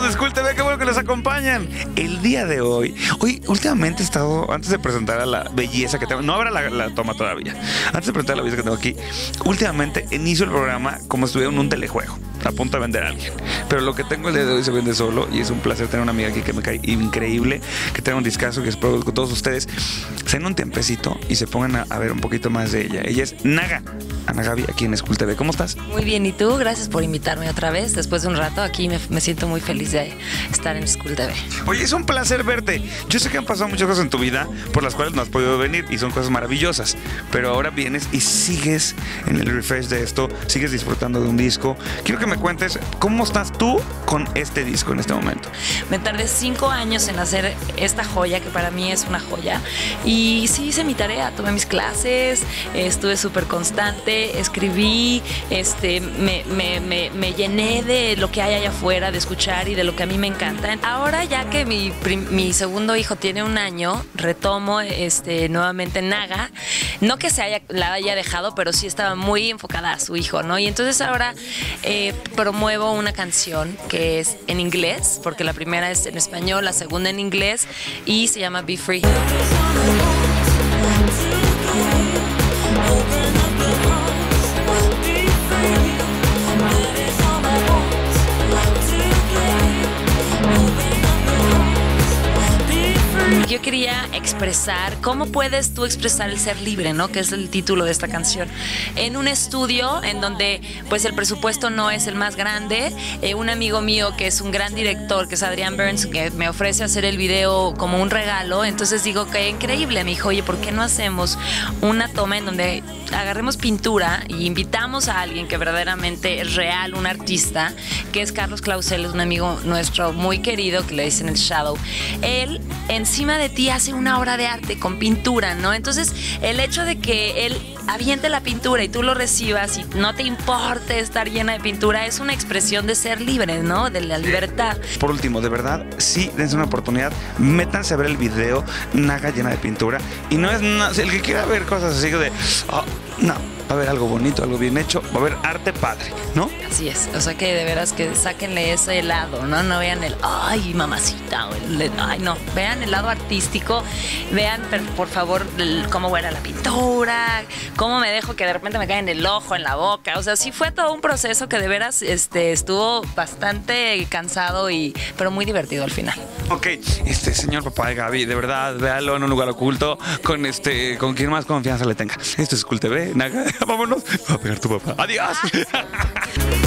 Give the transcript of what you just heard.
de School TV, qué bueno que nos acompañan. El día de hoy, últimamente he estado, antes de presentar a la belleza que tengo, no habrá la toma todavía, antes de presentar a la belleza que tengo aquí, últimamente inicio el programa como si estuviera en un telejuego, a punto de vender a alguien. Pero lo que tengo el día de hoy se vende solo y es un placer tener una amiga aquí que me cae increíble, que tenga un discazo que espero con todos ustedes se den un tiempecito y se pongan a ver un poquito más de ella. Ella es Naga, Ana Gaby, aquí en School TV. ¿Cómo estás? Muy bien, ¿y tú? Gracias por invitarme otra vez. Después de un rato aquí me siento muy feliz de estar en School TV. Oye, es un placer verte. Yo sé que han pasado muchas cosas en tu vida por las cuales no has podido venir y son cosas maravillosas, pero ahora vienes y sigues en el refresh de esto, sigues disfrutando de un disco. Quiero que me cuentes cómo estás tú con este disco en este momento. Me tardé 5 años en hacer esta joya, que para mí es una joya, y sí hice mi tarea, tomé mis clases, estuve súper constante, escribí, me llené de lo que hay allá afuera, de escuchar y de lo que a mí me encanta. Ahora, ya que mi segundo hijo tiene 1 año, retomo nuevamente Naga. No que la haya dejado, pero sí estaba muy enfocada a su hijo, ¿no? Y entonces ahora promuevo una canción que es en inglés, porque la primera es en español, la segunda en inglés, y se llama Be Free. Yo quería expresar cómo puedes tú expresar el ser libre, ¿no? Que es el título de esta canción. En un estudio en donde pues el presupuesto no es el más grande, un amigo mío que es un gran director, que es Adrian Burns, que me ofrece hacer el video como un regalo. Entonces digo, que increíble. Me dijo, oye, ¿por qué no hacemos una toma en donde agarremos pintura y invitamos a alguien que verdaderamente es real, un artista, que es Carlos Clausel, es un amigo nuestro muy querido, que le dicen el Shadow. Él encima de ti hace una obra de arte con pintura, ¿no? Entonces, el hecho de que él aviente la pintura y tú lo recibas y no te importe estar llena de pintura es una expresión de ser libre, ¿no? De la libertad. Por último, de verdad, sí, dense una oportunidad, métanse a ver el video Naga llena de pintura y no es nada, el que quiera ver cosas así de, no, va a haber algo bonito, algo bien hecho, va a haber arte padre, ¿no? Así es, o sea que de veras que sáquenle ese lado, ¿no? No vean el, ay, mamacita, o ay, no, vean el lado artístico, vean, por favor, cómo era la pintura, cómo me dejo que de repente me cae en el ojo, en la boca, o sea, sí fue todo un proceso que de veras estuvo bastante cansado pero muy divertido al final. Ok, señor papá de Gaby, de verdad, véalo en un lugar oculto, con quien más confianza le tenga. Esto es School TV, Naga, vámonos, va a pegar tu papá. ¡Adiós!